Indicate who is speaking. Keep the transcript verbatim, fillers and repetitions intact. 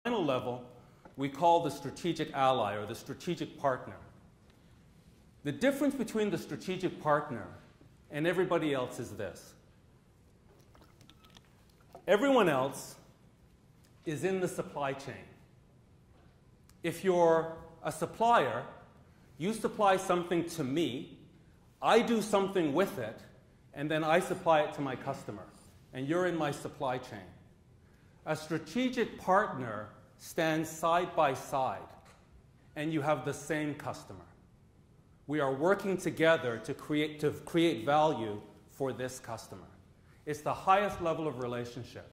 Speaker 1: final level we call the strategic ally or the strategic partner. The difference between the strategic partner and everybody else is this. Everyone else is in the supply chain. If you're a supplier, you supply something to me, I do something with it, and then I supply it to my customer, and you're in my supply chain. A strategic partner stands side by side, and you have the same customer. We are working together to create, to create value for this customer. It's the highest level of relationship.